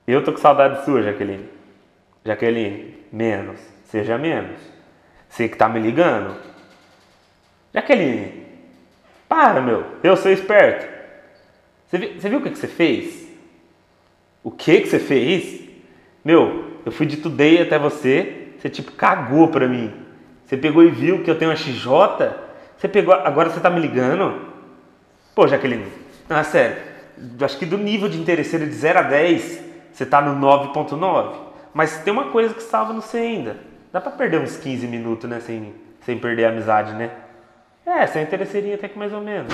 Eu tô com saudade sua, Jaqueline. Jaqueline, menos. Seja menos. Você que tá me ligando. Jaqueline, para, meu. Eu sou esperto. Você viu o que você fez? O que você fez? Meu, eu fui de Today até você. Você tipo cagou pra mim. Você pegou e viu que eu tenho uma XJ. Você pegou. Agora você tá me ligando? Pô, Jaqueline. Não, é sério. Eu acho que do nível de interesseiro de 0 a 10, você tá no 9.9. Mas tem uma coisa que salva no você ainda. Dá pra perder uns 15 minutos, né? Sem perder a amizade, né? É, você é interesseirinho até que mais ou menos.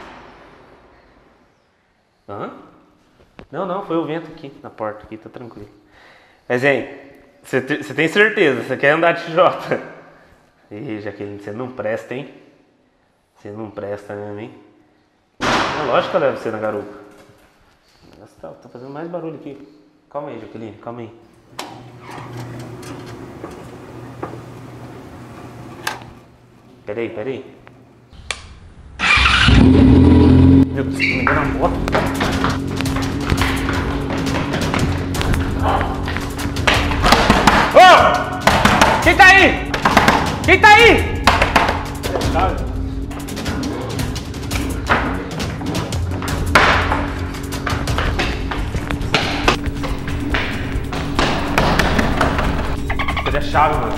Hã? Não, foi o vento aqui na porta, aqui, tá tranquilo. Mas, hein, você tem certeza? Você quer andar de XJ? Ih, Jaqueline, você não presta, hein? Você não presta mesmo, hein? É lógico que eu levo você na garupa. Nossa, tá fazendo mais barulho aqui. Calma aí, Jaqueline, calma aí. Peraí. Meu Deus, me deu na moto. Ô! Quem tá aí? Quem tá aí? Cadê a chave, mano?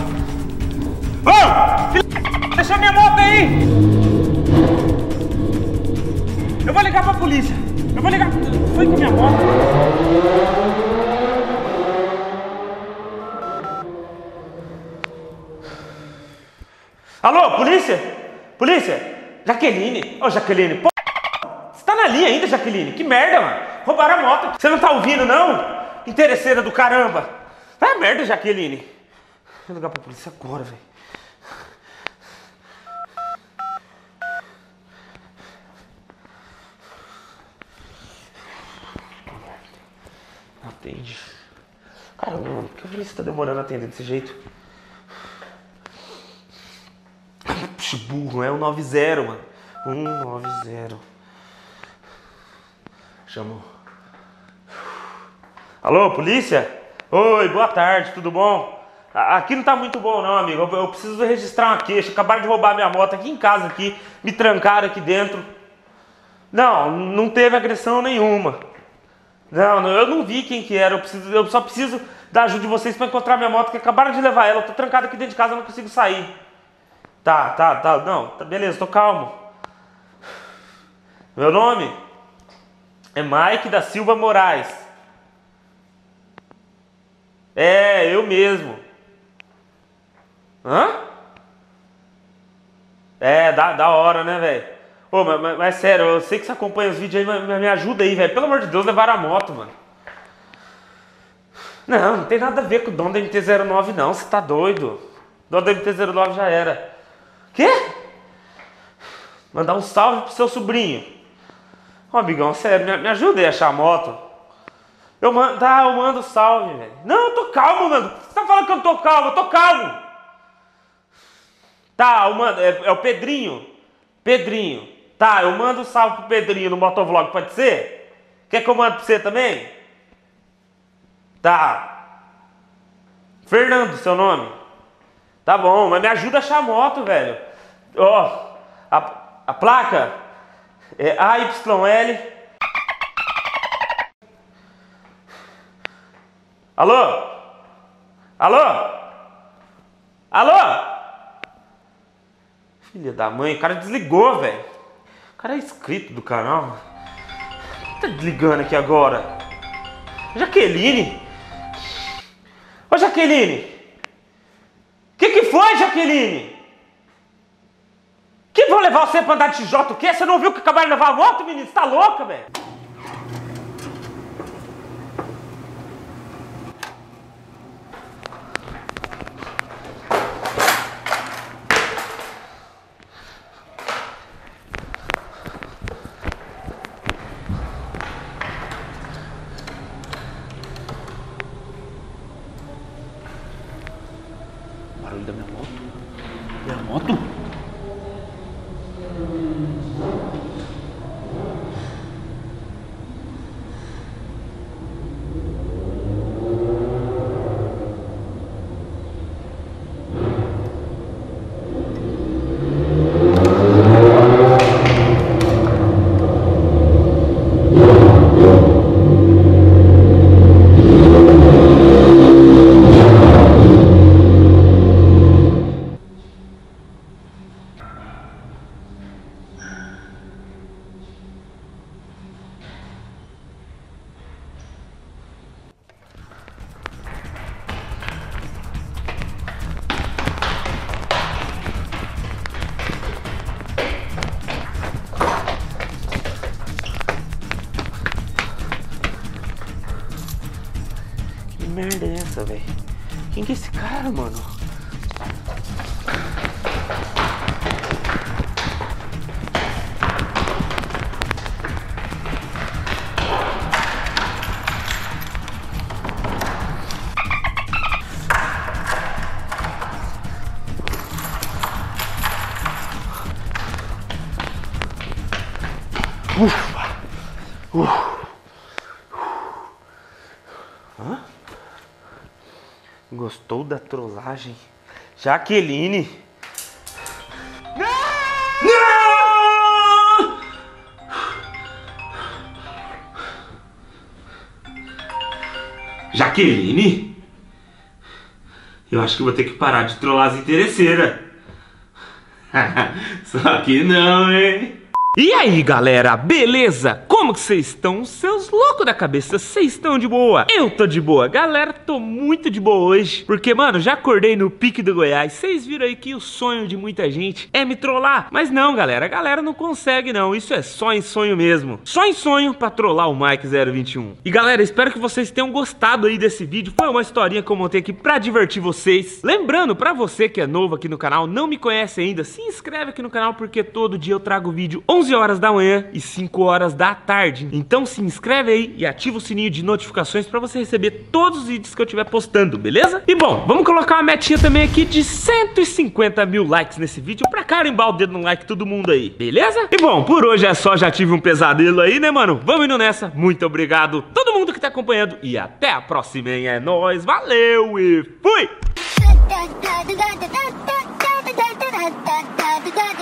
Ô! Deixa minha moto aí! Eu vou ligar pra polícia. Foi com minha moto. Alô, polícia? Polícia? Jaqueline? Ô, Jaqueline, pô, você tá na linha ainda, Jaqueline? Que merda, mano. Roubaram a moto. Você não tá ouvindo, não? Interesseira do caramba. Vai a merda, Jaqueline. Vou ligar pra polícia agora, velho. Atende. Caramba, mano, por que a polícia tá demorando a atender desse jeito? Puxa, burro, é o 90, mano. 190. Chamou. Alô, polícia? Oi, boa tarde, tudo bom? Aqui não tá muito bom não, amigo. Eu preciso registrar uma queixa. Acabaram de roubar minha moto aqui em casa, aqui. Me trancaram aqui dentro. Não teve agressão nenhuma. Não, eu não vi quem que era. Eu só preciso da ajuda de vocês pra encontrar minha moto, que acabaram de levar ela. Eu tô trancado aqui dentro de casa, eu não consigo sair. Tá. Não, tá, beleza, tô calmo. Meu nome é Mike da Silva Moraes. É, eu mesmo. Hã? É, da hora, né, velho? Ô, mas sério, eu sei que você acompanha os vídeos aí, mas me ajuda aí, velho. Pelo amor de Deus, levaram a moto, mano. Não tem nada a ver com o dono da MT-09, não. Você tá doido? O dono da MT-09 já era. Quê? Mandar um salve pro seu sobrinho. Ô, amigão, sério, me ajuda aí a achar a moto. Eu mando salve, velho. Não, eu tô calmo, mano. Você tá falando que eu não tô calmo? Eu tô calmo. Tá, eu mando. É o Pedrinho. Pedrinho. Tá, eu mando um salve pro Pedrinho no motovlog, pode ser? Quer que eu mande pra você também? Tá. Fernando, seu nome? Tá bom, mas me ajuda a achar a moto, velho. Ó, a placa é AYL. Alô? Filha da mãe, o cara desligou, velho. O cara é inscrito do canal. Tá desligando aqui agora. Jaqueline? Ô, Jaqueline! Que foi, Jaqueline? Que vão levar você pra andar de XJ o quê? Você não viu que acabaram de levar a moto, menino? Você tá louca, velho? Barulho da minha moto? Minha moto? merda é essa, velho? Quem que é esse cara, mano? Hã? Gostou da trollagem? Jaqueline? Não! Não! Jaqueline? Eu acho que vou ter que parar de trollar as interesseiras. Só que não, hein? E aí, galera, beleza? Como que vocês estão? Seus loucos da cabeça, vocês estão de boa? Eu tô de boa. Galera, tô muito de boa hoje. Porque, mano, já acordei no pique do Goiás. Vocês viram aí que o sonho de muita gente é me trollar. Mas não, galera, a galera não consegue não. Isso é só em sonho mesmo. Só em sonho pra trollar o Mike 021. E, galera, espero que vocês tenham gostado aí desse vídeo. Foi uma historinha que eu montei aqui pra divertir vocês. Lembrando, pra você que é novo aqui no canal, não me conhece ainda, se inscreve aqui no canal porque todo dia eu trago vídeo 11 horas da manhã e 5 horas da tarde. Então se inscreve aí e ativa o sininho de notificações pra você receber todos os vídeos que eu estiver postando, beleza? E bom, vamos colocar uma metinha também aqui de 150 mil likes nesse vídeo pra carimbar o dedo no like todo mundo aí, beleza? E bom, por hoje é só, já tive um pesadelo aí, né, mano? Vamos indo nessa. Muito obrigado todo mundo que tá acompanhando e até a próxima, hein? É nóis, valeu e fui!